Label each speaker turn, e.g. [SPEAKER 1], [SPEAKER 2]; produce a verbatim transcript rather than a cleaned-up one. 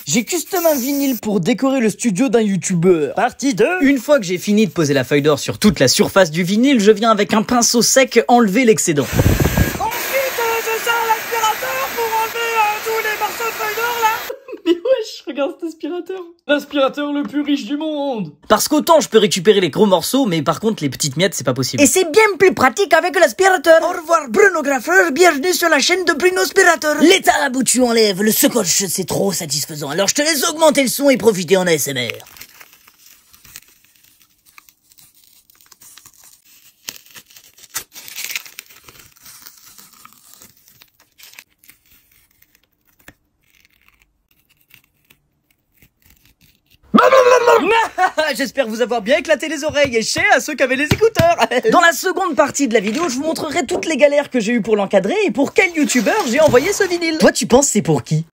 [SPEAKER 1] J'ai custom un vinyle pour décorer le studio d'un youtubeur. Partie deux. Une fois que j'ai fini de poser la feuille d'or sur toute la surface du vinyle, je viens avec un pinceau sec enlever l'excédent.
[SPEAKER 2] Ensuite, euh, je sors l'aspirateur pour enlever euh, tous les morceaux de feuilles d'or là.
[SPEAKER 1] Mais wesh, regarde cet aspirateur.
[SPEAKER 3] L'aspirateur le plus riche du monde.
[SPEAKER 1] Parce qu'autant je peux récupérer les gros morceaux, mais par contre les petites miettes c'est pas possible.
[SPEAKER 4] Et c'est bien plus pratique avec l'aspirateur. Au revoir Bruno Graffeur, bienvenue sur la chaîne de Bruno Aspirateur. L'état où tu enlèves le scotch, c'est trop satisfaisant. Alors je te laisse augmenter le son et profiter en A S M R.
[SPEAKER 1] J'espère vous avoir bien éclaté les oreilles et chez à ceux qui avaient les écouteurs. Dans la seconde partie de la vidéo, je vous montrerai toutes les galères que j'ai eues pour l'encadrer et pour quel youtubeur j'ai envoyé ce vinyle. Toi tu penses c'est pour qui?